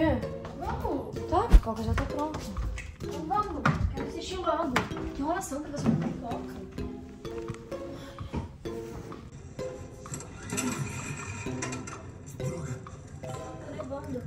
quê? Vamos. Tá, a pipoca já tá pronta. Então vamos. Quero assistir logo. Que enrolação pra fazer uma pipoca. Droga. Tô levando.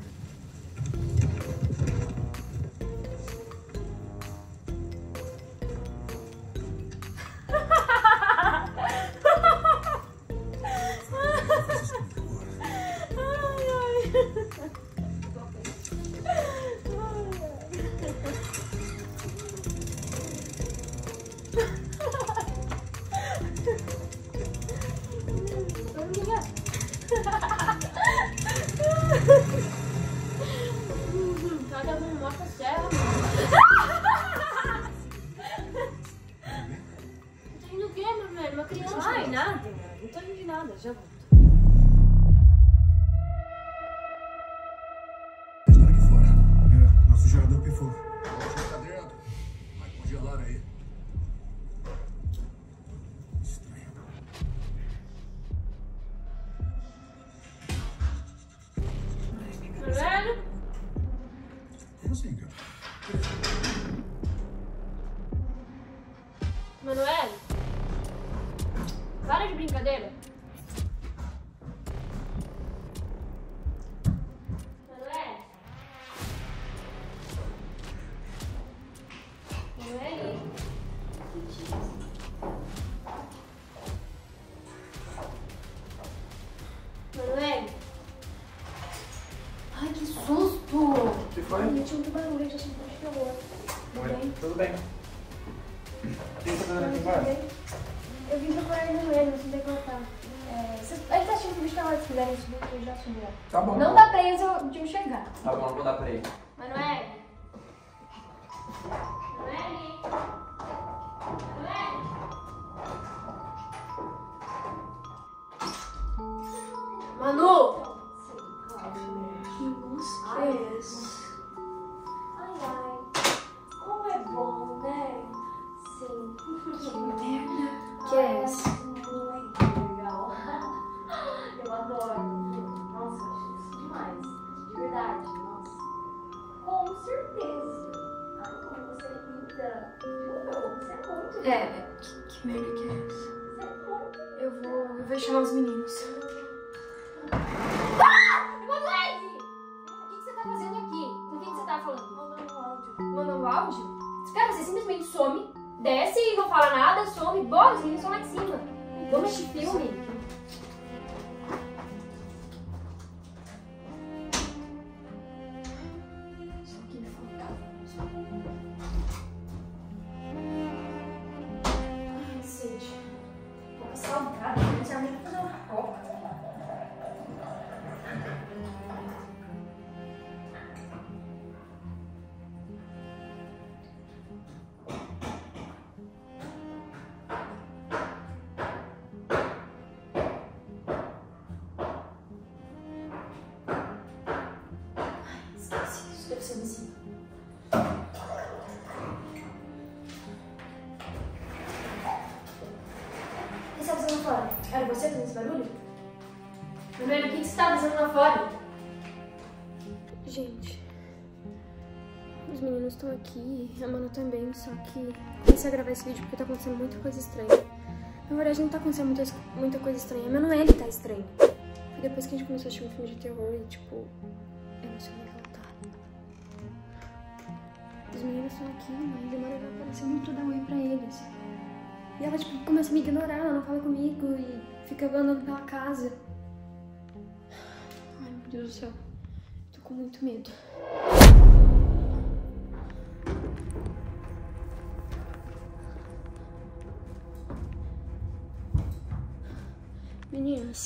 Cada um mostra serra. Tá indo o quê, meu velho? Uma criança. Ai, nada. Não tô indo de nada, já volto. Está aqui fora. É, nosso gerador pifou. Tá dentro. Vai congelar aí. Estranho. Meu velho? Como assim, cara? Manoel? Para de brincadeira. Manoel? Manoel? Manoel? Ai, que susto! O que foi? Ai, eu tinha muito barulho, eu já senti de terror. Tudo bem? Tudo bem. O que você tá fazendo aqui embaixo? Eu vim procurar ele no meio, não sei onde é que ela tá. Ele tá assistindo o vídeo que ela quiserem subir, eu já subi. Tá bom. Não dá pra eles de eu chegar. Tá bom, vou dar pra ele. Manoel? Manoel? Manoel? Manu! Que música é essa? Ai, ai. Como é bom, né? Sim. Que merda que é essa? Muito legal. Eu adoro. Nossa, eu acho isso demais. De verdade, nossa. Com certeza. Ai, como você é linda. Juro, você é muito linda. Que merda que é essa? Você é muito. Eu vou chamar os meninos. Emanuele! O que você tá fazendo aqui? Com quem você tá falando? Mandando áudio. Mandando áudio? Cara, você simplesmente some, desce e não fala nada, some, bora, os meninos estão lá em cima. Vamos assistir filme. Só que me faltava. Ai, sede. Pô, salgado, não tinha nem pra fazer uma copa. Esqueci, isso deve ser vizinho. O que você tá fazendo lá fora? Era você fazendo esse barulho? Bruno, o que você tá fazendo lá fora? Gente, os meninos estão aqui, a Manu também, só que comecei a gravar esse vídeo porque tá acontecendo muita coisa estranha. Na verdade não tá acontecendo muita coisa estranha, a Manoel tá estranha. Foi depois que a gente começou a assistir um filme de terror e tipo, eu não sei onde ela tá. Os meninos estão aqui, mas demora pra aparecer muito pra dar um oi pra eles. E ela tipo, começa a me ignorar, ela não fala comigo e fica andando pela casa. Ai meu Deus do céu, tô com muito medo. Meninas,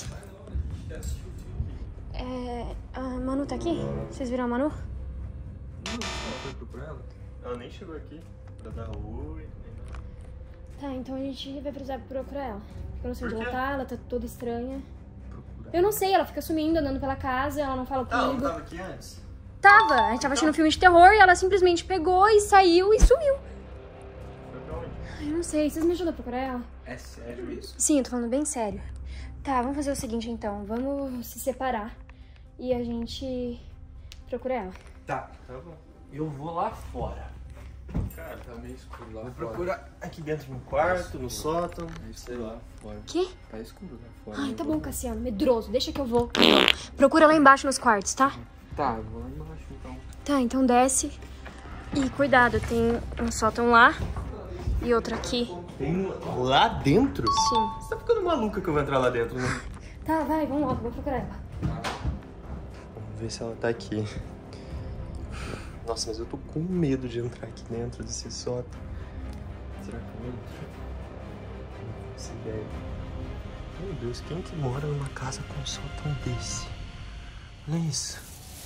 a Manu tá aqui? Vocês viram a Manu? Ela foi procurar ela? Ela nem chegou aqui pra dar oi, nem nada. Tá, então a gente vai precisar procurar ela. Eu não sei onde Por ela quê? tá, ela tá toda estranha. Procurar. Eu não sei, ela fica sumindo, andando pela casa, ela não fala Ah, ela não comigo. tava aqui antes? Tava, a gente tava assistindo um filme de terror e ela simplesmente pegou e saiu e sumiu. Foi pra onde? Ai, eu não sei, vocês me ajudam a procurar ela? É sério isso? Sim, eu tô falando bem sério. Tá, vamos fazer o seguinte então, vamos se separar e a gente Procura ela. Tá bom. Eu vou lá fora. Cara, tá meio escuro lá Vou fora. procurar aqui dentro no quarto, no sótão, sei lá. Fora. Quê? Tá escuro lá fora. Ai, tá bom, Cassiano. Medroso. Deixa que eu vou. Procura lá embaixo nos quartos, tá? Tá, eu vou lá embaixo então. Tá, então desce. E cuidado, tem um sótão lá e outro aqui. Tem lá dentro? Sim. Você tá ficando maluca que eu vou entrar lá dentro, né? Tá, vai, vamos logo. Vou procurar ela. Vamos ver se ela tá aqui. Nossa, mas eu tô com medo de entrar aqui dentro desse sótão. Será que eu entro? Não faço ideia. Meu Deus, quem que mora numa casa com um sótão desse? Olha isso.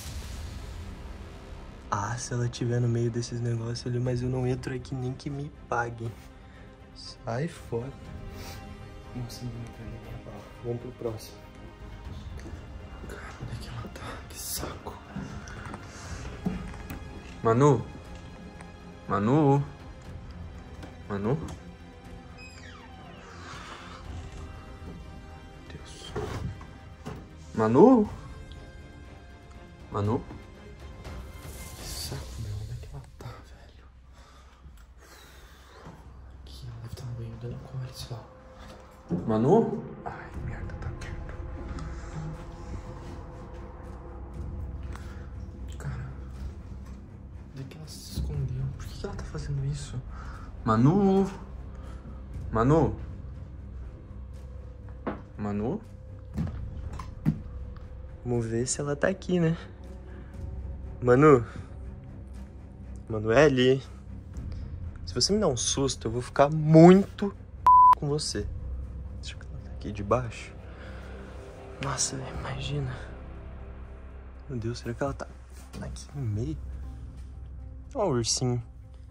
Ah, se ela estiver no meio desses negócios ali, mas eu não entro aqui nem que me paguem. Sai fora. Não sei entrar ali. Vamos pro próximo. Cara, onde é que ela tá? Que saco. Manu? Manu? Manu? Deus. Manu? Manu? Que saco, meu. Onde é que ela tá, velho? Aqui, ela deve estar no banheiro dando olha só. Manu? Ai, merda, tá perto. Cara, onde é que ela se escondeu? Por que ela tá fazendo isso? Manu? Manu? Manu? Vamos ver se ela tá aqui, né? Manu? Manuele? Se você me dar um susto, eu vou ficar muito com você. Deixa eu ver se ela tá aqui debaixo. Nossa, imagina. Meu Deus, será que ela tá aqui no meio? Ó o ursinho.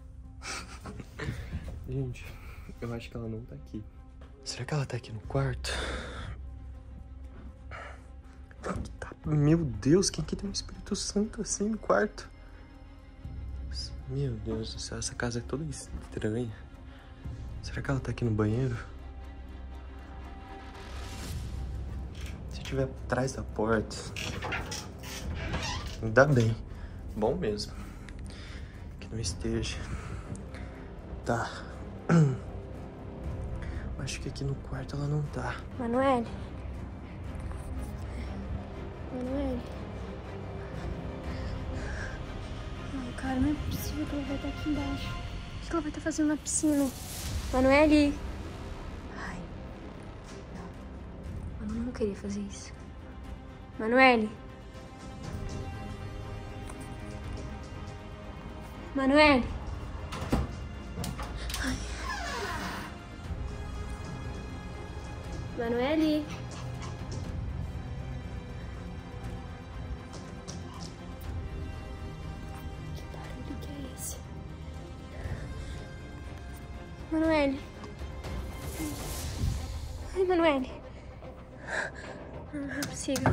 Gente, eu acho que ela não tá aqui. Será que ela tá aqui no quarto? Meu Deus, quem que tem um Espírito Santo assim no quarto? Meu Deus do céu, essa casa é toda estranha. Será que ela tá aqui no banheiro? Se estiver atrás da porta... Ainda bem. Bom mesmo. Que não esteja. Tá. Acho que aqui no quarto ela não tá. Manoel. Manoel. Não, cara, não é possível que ela vai estar aqui embaixo. O que ela vai estar fazendo na piscina? Manoel. Ai. Não. Eu não queria fazer isso. Manoel. Manoel. Manoel. Que barulho que é esse? Manoel. Ai, Manoel. Não é possível.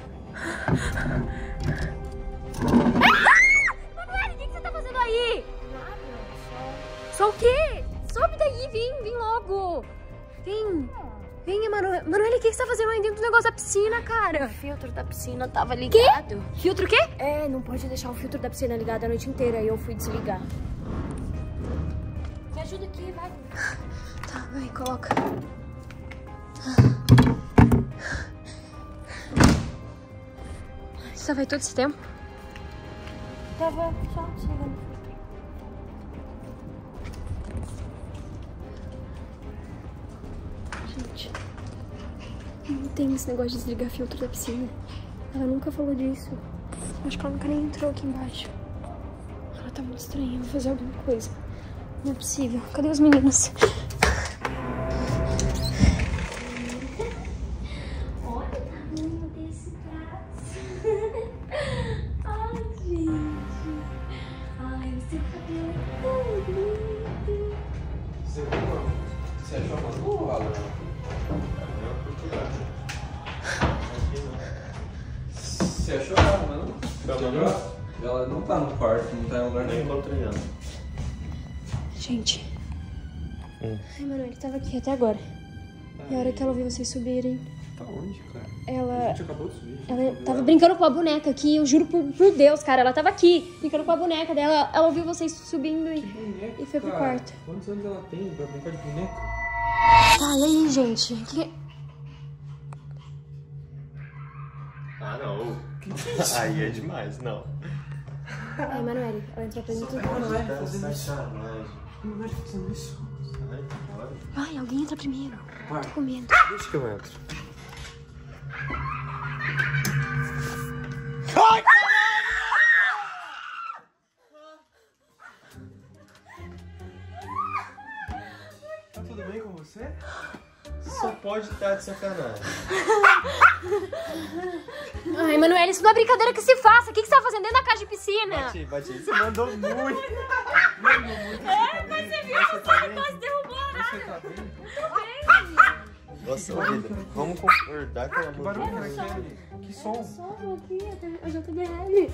Manoel, o que você tá fazendo aí? Só o quê? Sobe daí, vem logo. Vem. Venha, Manoel. Manoel, o que você tá fazendo aí dentro do negócio da piscina, cara? O filtro da piscina tava ligado. Quê? Filtro o quê? É, não pode deixar o filtro da piscina ligado a noite inteira. Aí eu fui desligar. Me ajuda aqui, vai. Tá, vai, coloca. Você tava aí todo esse tempo? Tava só desligando o filtro. Gente, não tem esse negócio de desligar filtro da piscina. Ela nunca falou disso. Acho que ela nunca nem entrou aqui embaixo. Ela tá muito estranha. Eu vou fazer alguma coisa. Não é possível. Cadê os meninos? Olha o tamanho desse braço. Ai, gente. Ai, o seu cabelo é tão lindo. Você achou uma boa, Alan? Você achou ela, não? Ela não tá no quarto, não tá em lugar nenhum. Encontrei ela. Gente. Ai, Manoel, ele tava aqui até agora. E a hora que ela ouviu vocês subirem, Tá onde, cara? Ela... A gente acabou de subir. Ela tava brincando com a boneca aqui, eu juro por Deus, cara. Ela tava aqui, brincando com a boneca dela. Ela ouviu vocês subindo Boneca, e foi pro cara. quarto. Quantos anos ela tem pra brincar de boneca? Tá, e aí, gente? Ah, não. Aí é demais, não. É, Emanuele, ela entrou pra dentro do quarto. Não vai fazendo isso. Sai fora. Ai, alguém entra primeiro. Vai. Tô com medo. Deixa que eu entro. Ai, Tá tudo bem com você? só pode estar de sacanagem. Ai, Emanuele, isso não é brincadeira que se faça. O que você tá fazendo dentro da casa de piscina? Bati. Você mandou muito. Mas você viu, você quase derrubou a Você tá bem? Nossa, vida, vamos concordar que ela Que mandou barulho é muito. aquele? Que som? Eu já tô DL.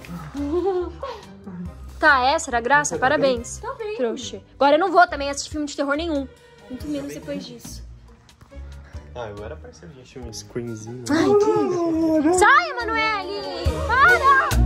Tá, essa era a graça? Parabéns. Tô bem. Trouxa. Agora eu não vou também assistir filme de terror nenhum. Muito menos depois disso. Ah, eu era parceiro de um screenzinho. Ai, que isso? Sai, Emanuele! Para!